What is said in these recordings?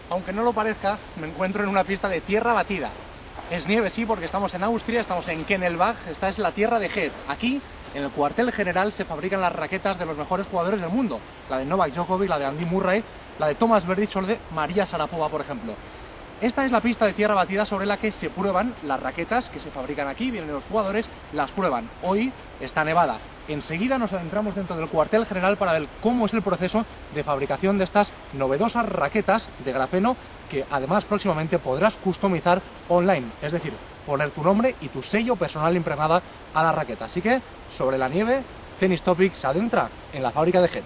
aunque no lo parezca, me encuentro en una pista de tierra batida. Es nieve, sí, porque estamos en Austria, estamos en Kennelbach, esta es la tierra de Head. Aquí, en el cuartel general, se fabrican las raquetas de los mejores jugadores del mundo. La de Novak Djokovic, la de Andy Murray, la de Thomas Berdych o la de María Sharapova, por ejemplo. Esta es la pista de tierra batida sobre la que se prueban las raquetas que se fabrican aquí, vienen los jugadores, las prueban. Hoy está nevada. Enseguida nos adentramos dentro del cuartel general para ver cómo es el proceso de fabricación de estas novedosas raquetas de grafeno que además próximamente podrás customizar online, es decir, poner tu nombre y tu sello personal impregnada a la raqueta. Así que, sobre la nieve, Tennis Topic se adentra en la fábrica de Head.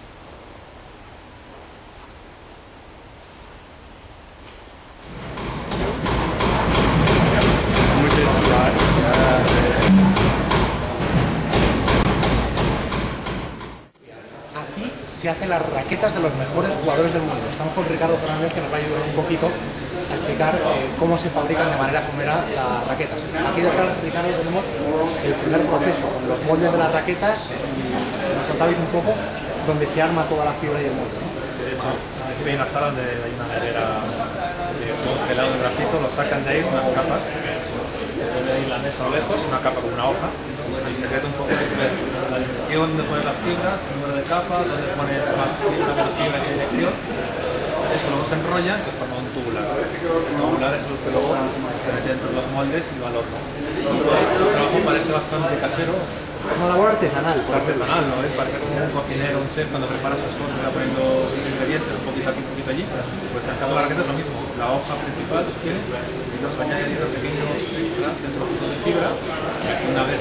Aquí se hacen las raquetas de los mejores jugadores del mundo. Estamos con Ricardo Fernández, que nos va a ayudar un poquito a explicar cómo se fabrican de manera somera las raquetas. Aquí detrás, Ricardo, tenemos el primer proceso, con los moldes de las raquetas, y nos contabais un poco donde se arma toda la fibra y el molde, ¿no? Sí, de hecho, aquí hay una sala donde hay una nevera de congelado de grafito, lo sacan de ahí, unas capas, se pone ahí en la mesa a lo lejos, una capa con una hoja. El secreto un poco es ver dónde pones las fibras, el número de capas, dónde pones más fibra, menos fibra, en qué dirección. Eso luego se enrolla y se forma un tubular. El tubular es lo que luego se mete dentro de los moldes y va al horno. El trabajo parece bastante casero. Es una labor artesanal. Es artesanal, ¿no? Parece como un cocinero, un chef, cuando prepara sus cosas, va poniendo sus ingredientes un poquito aquí, un poquito allí. Pues en el caso de la raqueta es lo mismo. La hoja principal tienes y los añadidos pequeños extras en trocitos de fibra. Una vez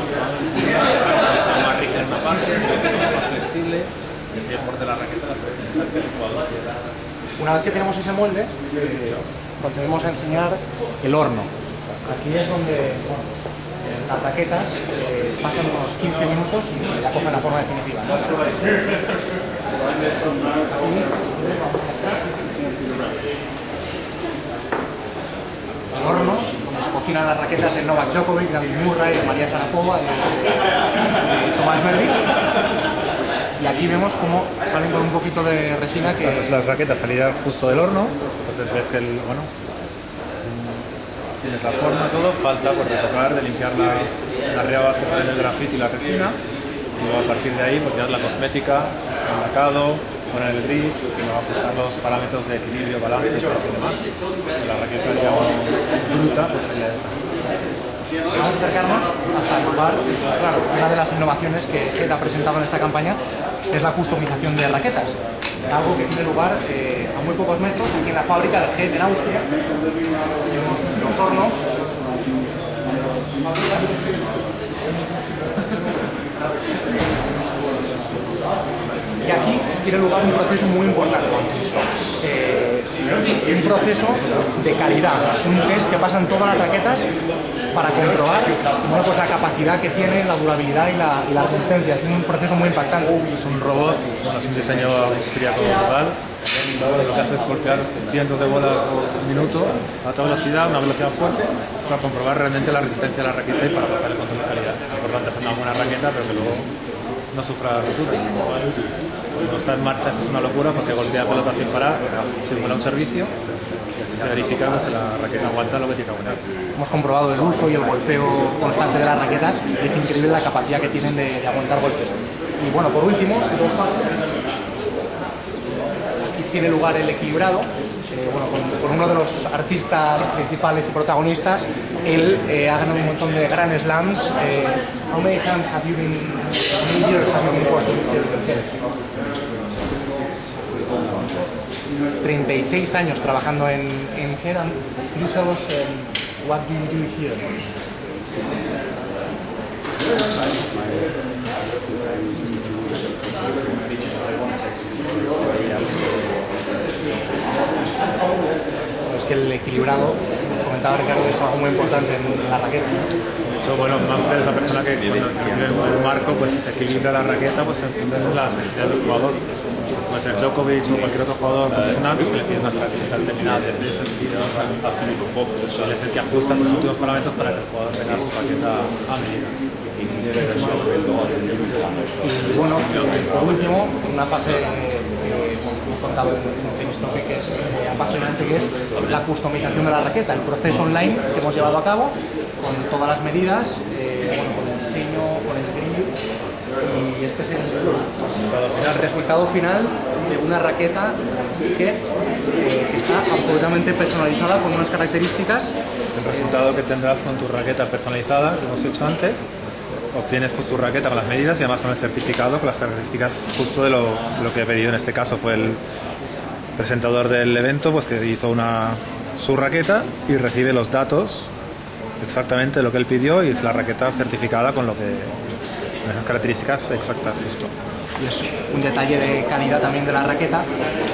más rígida en una parte, más flexible, y así el porte de la raqueta las características que el jugador quiera. Una vez que tenemos ese molde, procedemos a enseñar el horno. Aquí es donde las raquetas pasan unos 15 minutos y ya cogen la forma definitiva, ¿no? El horno, donde se cocinan las raquetas de Novak Djokovic, de Andy Murray, de María Sharapova, de Thomas Berdych. Y aquí vemos cómo salen con un poquito de resina que... Entonces las raquetas salían justo del horno, entonces ves que tienes la forma, todo, falta por retocar, de limpiar las riabas que salen del grafito y la resina, y luego a partir de ahí pues ya es la cosmética, el lacado, poner el grip, que va a ajustar los parámetros de equilibrio, balance, peso y demás. Y la raqueta ya bruta, pues sería esta. Vamos a acercarnos hasta el lugar. Claro, una de las innovaciones que Head ha presentado en esta campaña es la customización de raquetas. Algo que tiene lugar a muy pocos metros aquí en la fábrica de Head en Austria. Tenemos los hornos. Y aquí tiene lugar un proceso muy importante. Un proceso de calidad, un test que pasan todas las raquetas para comprobar pues la capacidad que tiene, la durabilidad y la resistencia. Es un proceso muy impactante. Es un robot, es un diseño austríaco global. Lo que hace es golpear cientos de bolas por minuto a toda velocidad, una velocidad fuerte, para comprobar realmente la resistencia de la raqueta y para pasar el control de calidad. Es importante hacer una buena raqueta, pero que luego no sufra rotura. Cuando está en marcha eso es una locura porque golpea pelotas sin parar, simula un servicio y así se verifica que la raqueta aguanta lo que tiene que aguantar. Hemos comprobado el uso y el golpeo constante de las raquetas y es increíble la capacidad que tienen de aguantar golpes. Y bueno, por último, aquí tiene lugar el equilibrado. Con uno de los artistas principales y protagonistas, él ha ganado un montón de Grand Slams. How many times have you been, how many years have you been working here? 36 años trabajando en Head. Can you tell us what do you do here? Es que el equilibrado, comentaba Ricardo, es algo muy importante en la raqueta. De hecho, bueno, Manfred es la persona que cuando recibe el marco pues equilibra la raqueta pues en función de las necesidades del jugador. Puede ser Djokovic o cualquier otro jugador profesional que le pide unas características determinadas de peso, y es el que ajusta sus últimos parámetros para que el jugador tenga su raqueta a medida. Y bueno, por último, una fase he contado en un tenis topic que es apasionante, que es la customización de la raqueta, el proceso online que hemos llevado a cabo con todas las medidas, con el diseño, con el grip, y este es el resultado final de una raqueta que está absolutamente personalizada con unas características. El resultado que tendrás con tu raqueta personalizada, que hemos hecho antes, obtienes pues tu raqueta con las medidas y además con el certificado, con las características justo de lo que he pedido. En este caso fue el presentador del evento, pues que hizo su raqueta y recibe los datos exactamente de lo que él pidió, y es la raqueta certificada con esas características exactas justo. Y es un detalle de calidad también de la raqueta.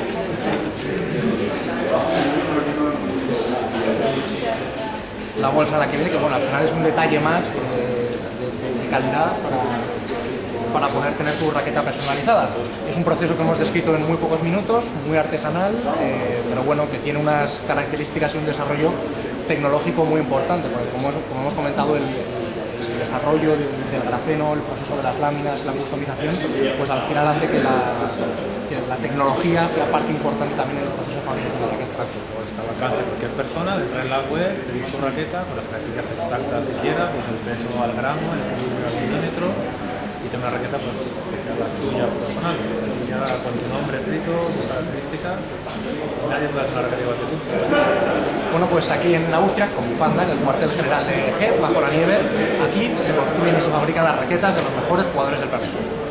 La bolsa en la que viene, que bueno, al final es un detalle más de calidad para poder tener tu raqueta personalizada. Es un proceso que hemos descrito en muy pocos minutos, muy artesanal, pero bueno, que tiene unas características y un desarrollo tecnológico muy importante, porque como hemos comentado, el desarrollo del grafeno, el proceso de las láminas, la customización, pues al final hace que la tecnología sea parte importante también en el proceso de fabricación de la raqueta. Exacto, pues está al alcance de cualquier persona, entrar en la web, pedir su raqueta con las características exactas que quiera, pues el peso al gramo, el equilibrio al milímetro, y tener una raqueta pues, que sea la tuya personal, ya con tu nombre escrito, tus características. Nadie puede hacer una raqueta igual que tú. Bueno, pues aquí en Austria, con Bufanda, en el cuartel general de GET, bajo la nieve, aquí se construyen y se fabrican las raquetas de los mejores jugadores del planeta.